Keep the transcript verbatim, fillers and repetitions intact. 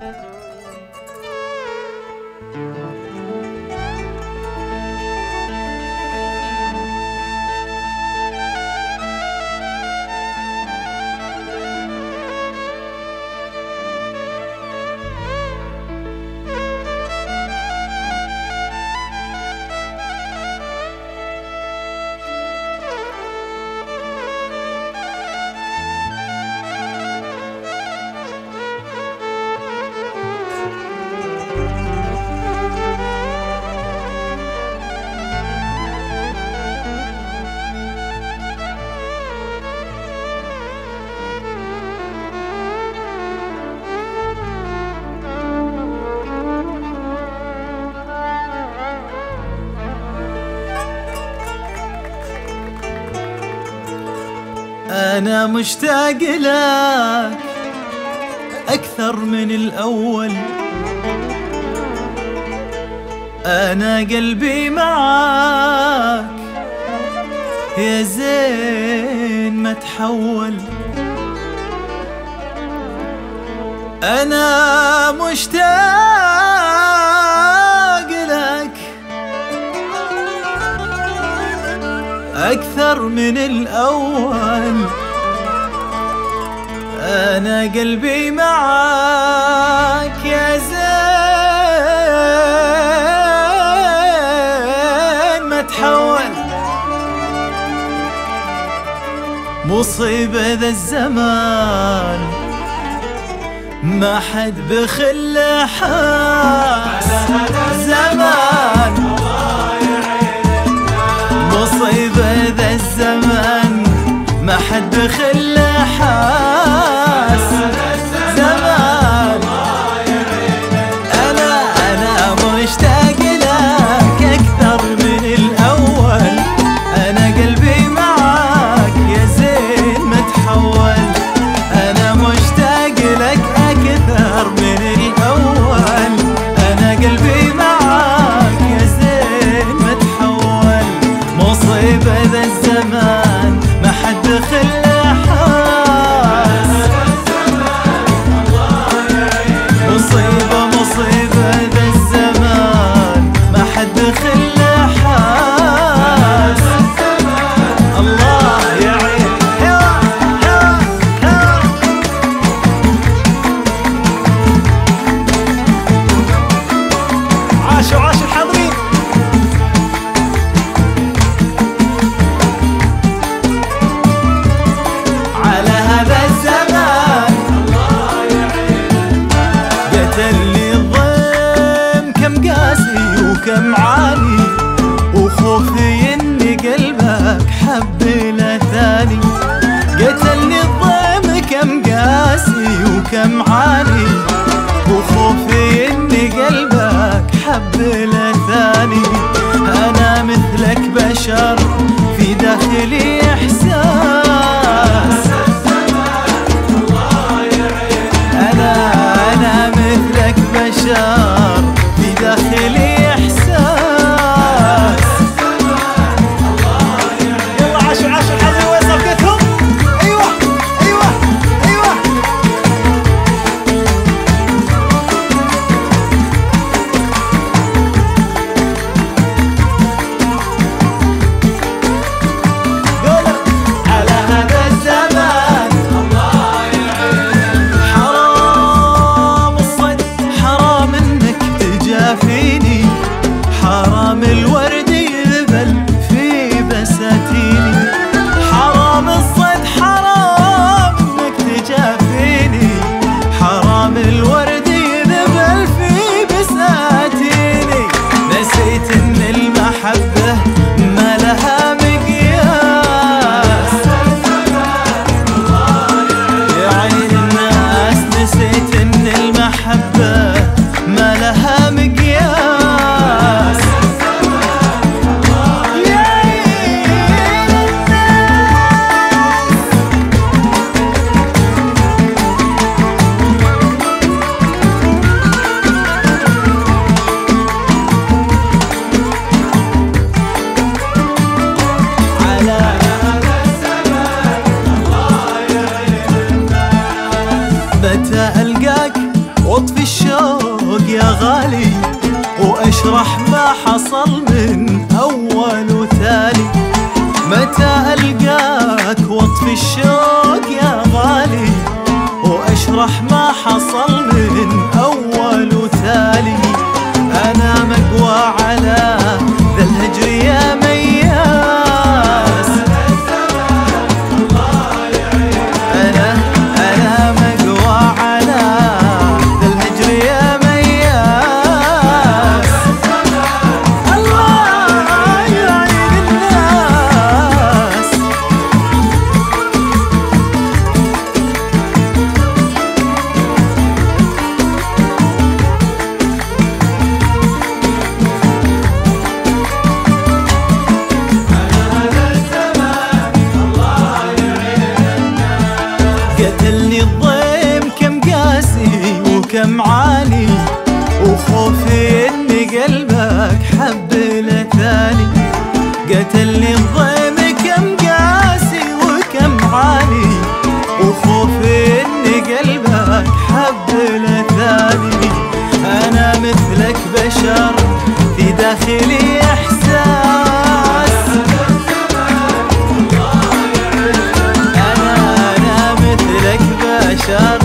أنا مشتاق لك أكثر من الأول، أنا قلبي معاك يا زين ما تحول. أنا مشتاق لك أكثر من الأول، أنا قلبي معاك يا زين ما تحول. مصيبة ذا الزمان ما حد بخله حاس زمان، مصيبة ذا الزمان ما حد بخله حاس زمان. أنا أنا مشتاق لك أكثر من الأول، أنا قلبي معاك يا زين متحول. أنا مشتاق لك أكثر من الأول، أنا قلبي معاك يا زين متحول. مصيبة ذا الزمان ما حد خله حاس، مصيبة مصيبة ذا الزمان ما حد خله حاس. الله يعين عاشوا عاشوا الحاضرين. على هذا الزمان الله يعين، قتلني الضيم كم قاسي وكم عاني، وخوفي اني قلبك حب له ثاني. قتلني الضيم كم قاسي وكم عاني، وخوفي اني قلبك حب له ثاني. انا مثلك بشر في داخلي احساس، انا انا مثلك بشر في داخلي احساس. يلا عاشوا عاشوا الحظ وين صفقتهم. ايوه ايوه ايوه على هذا الزمان الله يعين. حرام الصد حرام انك تجافيني، حرام الورد يذبل في بساتيني. حرام الصد حرام انك تجافيني، حرام الورد يذبل في بساتيني. نسيت ان المحبة ما لها مقياس، يا عين الناس نسيت ان المحبة ما لها مقياس. يا عين الناس على هذا الزمان الله يعين. متى ألقاك واطفي الشوق يا غالي، واشرح ما حصل من اول وتالي. متى القاك واطفي الشوق يا غالي، واشرح ما حصل من اول وتالي. انا مقوى على ذا الهجر يا مياس، انا انا مقوى على ذا الهجر يا مياس. الله يعين الناس. قتلني الضيم كم قاسي وكم عاني، وخوفي ان قلبك حب له ثاني. قتلني الضيم كم قاسي وكم عاني، وخوفي ان قلبك حب له ثاني. انا مثلك بشر في داخلي احساس، انا انا مثلك بشر